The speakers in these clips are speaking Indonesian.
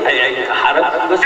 aya harap geus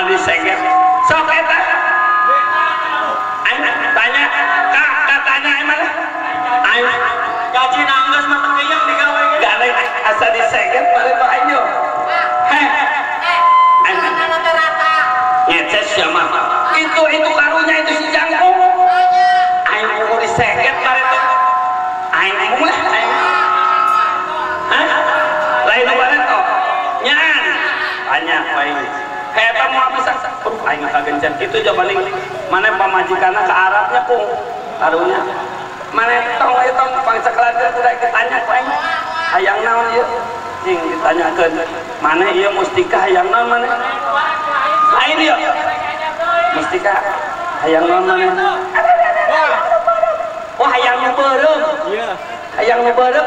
disegep sok eta tanya kak katanya emang ayo gaji nanggas mah teu digawe galeng asa disegep bari bae yo ngeces sama itu karunya itu si jangkung aing mau disegep bari tuh aing mulai lain bari tuh nyaan tanya bae eta mau bisa aing kagencan kitu jabaning mana pamajikanna ke Arabnya kung karunya mana tong pangceklan udah ditanya ku aing hayang naon ieu cing ditanyakeun mana ieu mustika hayang naon mana lain ieu mustika hayang naon mana oh hayang nu beureum iya hayang nu beureum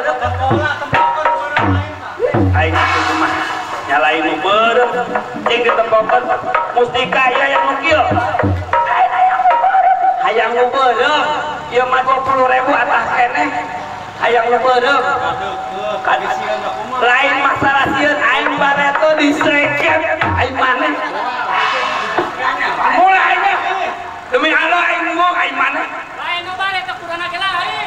aing kitu mah nyalain nu beureum cing ditempokeun mustika aya yang nu kieu hayang nu beureum ieu mah 20.000 atas keneh hayang nu beureum lain masalah sieun aing bareto disegep aing maneh mulainya demi Allah aing ngomong aing maneh lain nu bareto kuduna ge lain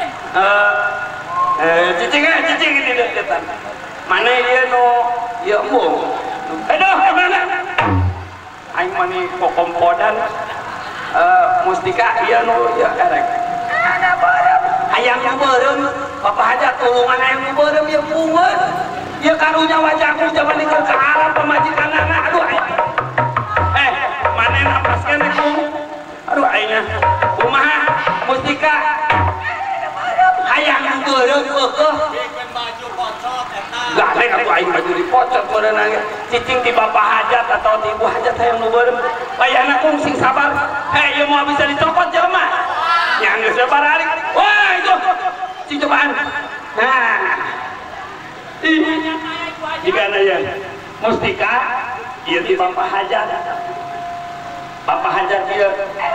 cicing di deketan mana ieu nu ieu embung aduh mana aing mani kokompodan mustika ieu nu ieu erek ada beureum hayang nu beureum Bapak Haja tulungan hayang nu beureum ieu pungeun ieu karunya wajahku jaman nikah ka Arab pamajikanana aduh manehna paskeun ieu aduh aingna kumaha mustika hayang nu beureum keukeuh galeng atuh aing baju dipocot meureunna ge cicing ti Bapak Hajat atau ti Ibu Hajat hayang nu beureum bayana kung sing sabar ieu moal bisa dicopot jelema nya geus balik wah itu cing cobaan nah digana ya mustika ieu ti Bapak Hajat ieu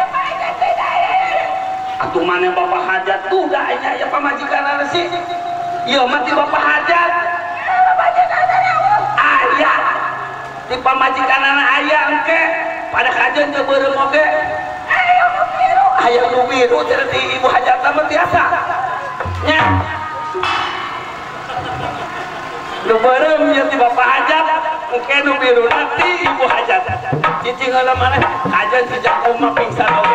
atuh maneh Bapak Hajat tuh da nya ya pamajikanna sih ieu mah ti Bapak Hajat ayah di pamajikanana ayah engke pada kajian ke beureum oge hayang nu biru cenah ti Ibu Hajat mah biasa nya nu beureum ieu ti Bapak Hajat engke nu biru nanti Ibu Hajat cicing heula maneh kajian si Jakum mah pingsan oge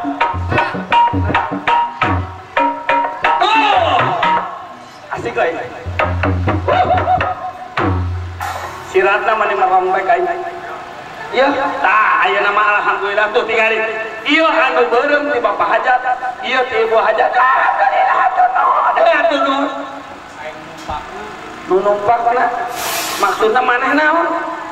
asik euy siratna mani marambek aing ieu tah aya nama alhamdulillah tuh tingali ieu anu beureum ti Bapak Hajat ieu ti Ibu Hajat alhamdulillah atuh nu numpakna maksudna maneh naon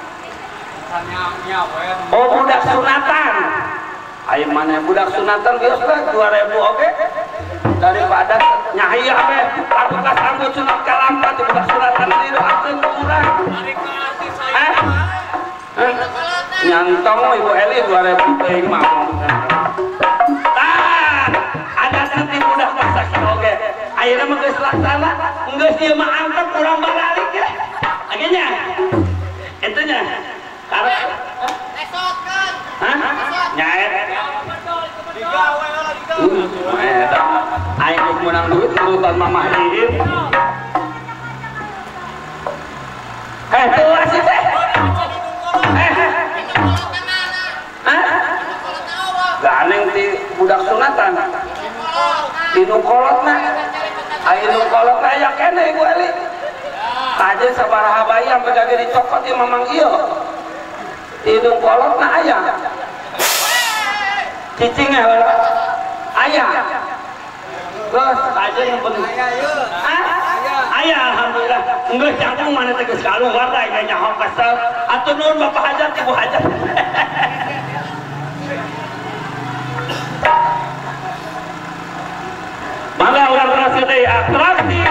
oh budak sunatan aya maneh budak sunatan geus lah 2000 oge daripada nyai abe aku kasanggut sunat kalampa ti budak sunatan didoakeun ku urang nyantong Ibu Eli 2000 teuing mah ada nanti budak sakit oge ayeuna mah geus laksana geus ieu mah angkat urang balik ya agenya itu nya karep esotkeun nyaet digawe lah digawe eta aing geus meunang duit urutan mamah ieu tuh asih teh ganeng ti budak sunatan di nukolotna aya nukolotna aya kene Ibu Eli kajen sabaraha bayi sampai kagak dicopot di mamang ieu di nukolotna aya cicingnya aya geus kajen yang penting aya alhamdulillah geus cangkung mana teh geus kaluar da aya nyaho kesel atuh nuhun Bapak Hajat Ibu Hajat mangga urang berhasil deui atraksi